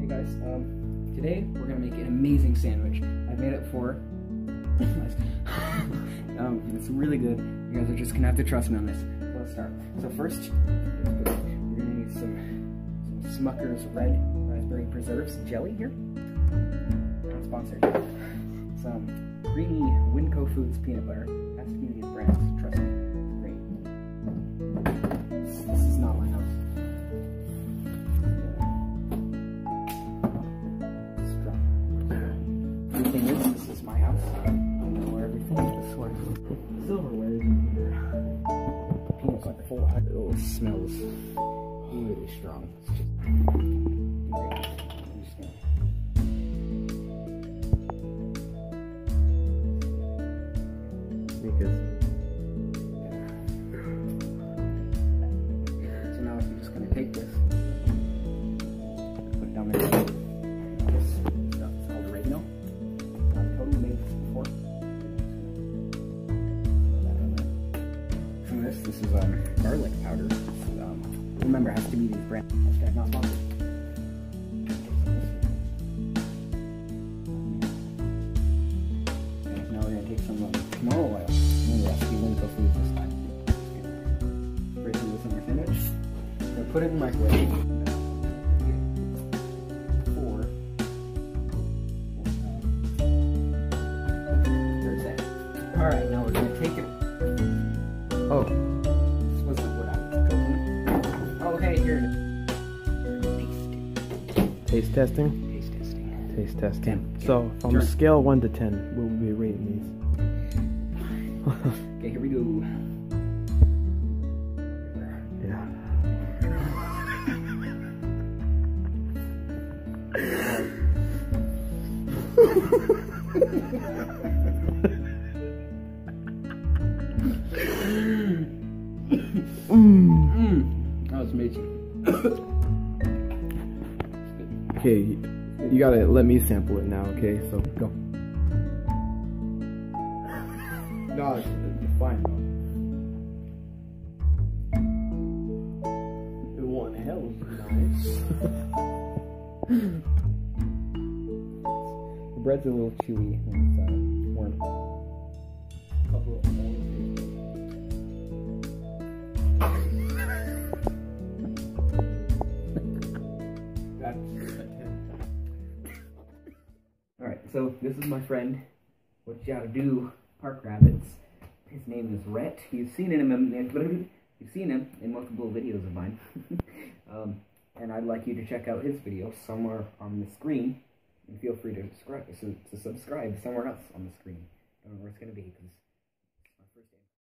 Hey guys, today we're gonna make an amazing sandwich. I've made it before. It's really good. You guys are just gonna have to trust me on this. So let's start. So first, we're gonna need some Smucker's Red Raspberry Preserves jelly here. Not sponsored. Some creamy Winco Foods peanut butter. Has to be these brands. Trust me, it's great. This is not my house. Everything is, this is my house. I know where everything is. Silverware is in here. Peanuts are full. Oh, it smells really strong. It's just great. I'm just gonna... Because... So now I'm just gonna take this, put it down there. This stuff is called oregano. I've totally made this before. Some of this is garlic powder. Remember, it has to be these brands. Hashtag not sponsored. Okay, now we're gonna take some canola oil. Remember, it has to be Winco Foods this time. Spray some of this on our sandwich. We're gonna put it in the microwave. Alright, now we're gonna take it. Oh. This wasn't what I was cooking. Oh, okay, here it is. Taste testing? Taste testing. Taste testing. 10. So, from a scale 1 to 10, what would we be rating these? Okay, here we go. Yeah. That was amazing. Okay, you gotta let me sample it now, okay? So, go. No, it's fine, bro. The one hell is nice. The bread's a little chewy when it's warm. Couple of Alright, so this is my friend, what you gotta do, Park Rabbits. His name is Rhett. You've seen him in multiple videos of mine. And I'd like you to check out his video somewhere on the screen. And feel free to subscribe somewhere else on the screen. I don't know where it's gonna be because